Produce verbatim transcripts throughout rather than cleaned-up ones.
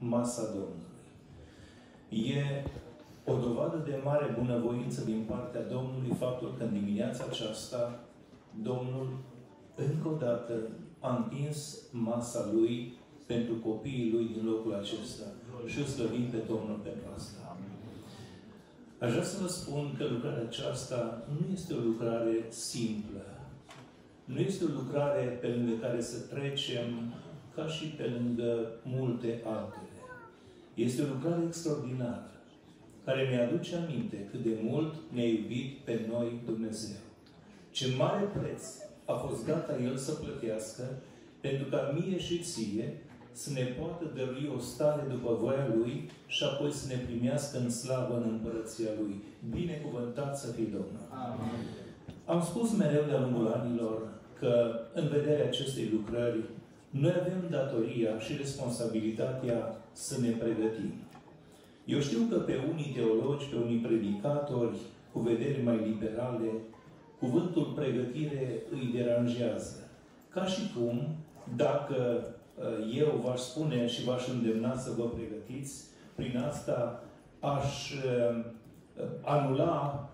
masa Domnului. E o dovadă de mare bunăvoință din partea Domnului faptul că în dimineața aceasta Domnul încă o dată a întins masa Lui pentru copiii Lui din locul acesta și îl slăvim pe Domnul pentru asta. Aș vrea să vă spun că lucrarea aceasta nu este o lucrare simplă. Nu este o lucrare pe lângă care să trecem ca și pe lângă multe altele. Este o lucrare extraordinară, care ne aduce aminte cât de mult ne-a iubit pe noi Dumnezeu. Ce mare preț a fost gata El să plătească pentru ca mie și ție să ne poată dărui o stare după voia Lui și apoi să ne primească în slavă în împărăția Lui. Binecuvântat să fie Domnul! Amin. Am spus mereu de-a lungul anilor că în vederea acestei lucrări noi avem datoria și responsabilitatea să ne pregătim. Eu știu că pe unii teologi, pe unii predicatori cu vederi mai liberale, cuvântul pregătire îi deranjează. Ca și cum, dacă eu v-aș spune și v-aș îndemna să vă pregătiți, prin asta aș anula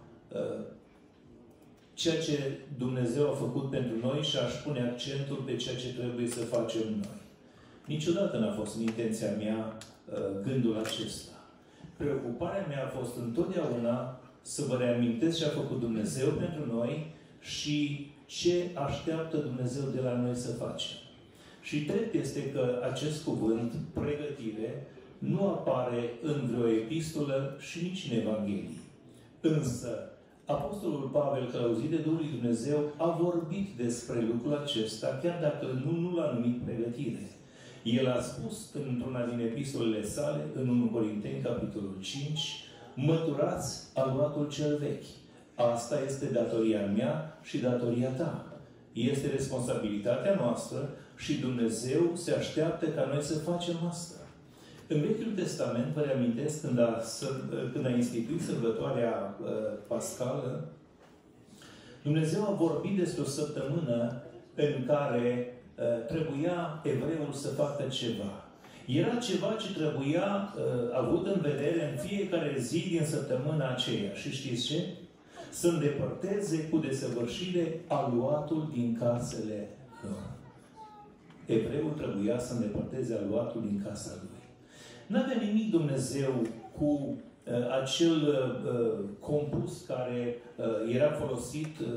ceea ce Dumnezeu a făcut pentru noi și aș pune accentul pe ceea ce trebuie să facem noi. Niciodată n-a fost în intenția mea gândul acesta. Preocuparea mea a fost întotdeauna să vă reamintesc ce a făcut Dumnezeu pentru noi și ce așteaptă Dumnezeu de la noi să facem. Și drept este că acest cuvânt, pregătire, nu apare în vreo epistolă și nici în Evanghelie. Însă, Apostolul Pavel, călăuzit de Duhul lui Dumnezeu, a vorbit despre lucrul acesta, chiar dacă nu, nu l-a numit pregătire. El a spus într-una din epistolele sale, în întâi Corinteni, capitolul cinci, măturați aluatul cel vechi. Asta este datoria mea și datoria ta. Este responsabilitatea noastră și Dumnezeu se așteaptă ca noi să facem asta. În Vechiul Testament, vă reamintesc, când a, când a instituit sărbătoarea uh, pascală, Dumnezeu a vorbit despre o săptămână în care uh, trebuia evreul să facă ceva. Era ceva ce trebuia uh, avut în vedere în fiecare zi din săptămâna aceea. Și știți ce? Să îndepărteze cu desăvârșire aluatul din casele lor. Evreul trebuia să îndepărteze aluatul din casa lui. N-avea nimic Dumnezeu cu uh, acel uh, compus care uh, era folosit uh,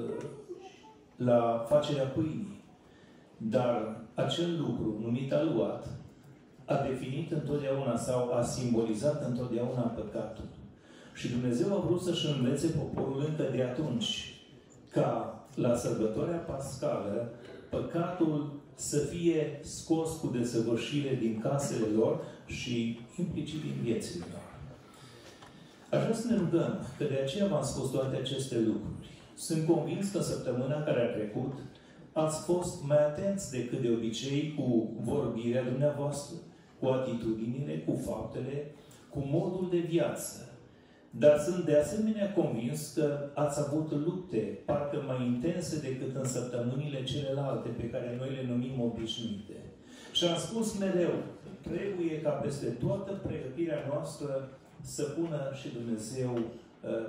la facerea pâinii. Dar acel lucru, numit aluat, a definit întotdeauna sau a simbolizat întotdeauna păcatul. Și Dumnezeu a vrut să-și învețe poporul încă de atunci ca la sărbătoarea pascală păcatul să fie scos cu desăvârșire din casele lor și implicit din viețile lor. Aș vrea să ne rugăm, că de aceea v-am spus toate aceste lucruri. Sunt convins că săptămâna care a trecut ați fost mai atenți decât de obicei cu vorbirea dumneavoastră, cu atitudinile, cu faptele, cu modul de viață. Dar sunt de asemenea convins că ați avut lupte, parcă mai intense decât în săptămânile celelalte pe care noi le numim obișnuite. Și am spus mereu, trebuie ca peste toată pregătirea noastră să pună și Dumnezeu uh,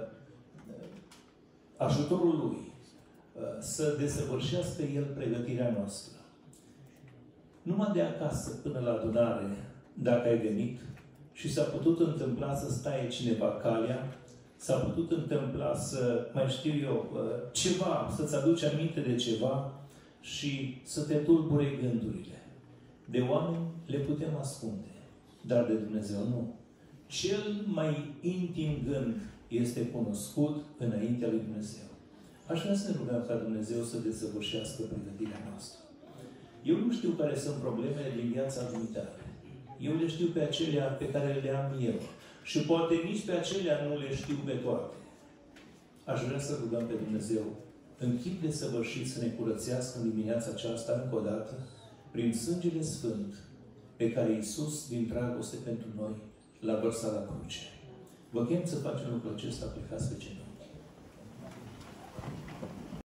ajutorul Lui, uh, să desăvârșească El pregătirea noastră. Numai de acasă până la adunare, dacă ai venit, și s-a putut întâmpla să stai cineva calea, s-a putut întâmpla să, mai știu eu, ceva, să-ți aduci aminte de ceva și să te tulbure gândurile. De oameni le putem ascunde, dar de Dumnezeu nu. Cel mai intim gând este cunoscut înaintea lui Dumnezeu. Aș vrea să ne rugăm ca Dumnezeu să desăvârșească pregătirea noastră. Eu nu știu care sunt problemele din viața dumitare. Eu le știu pe acelea pe care le am eu. Și poate nici pe acelea nu le știu pe toate. Aș vrea să rugăm pe Dumnezeu în chip de săvârșit să ne curățească în dimineața aceasta încă o dată prin sângele sfânt pe care Iisus, din dragoste pentru noi, l-a vărsat la cruce. Vă chem să facem lucrul acesta, plecați pe genunchi.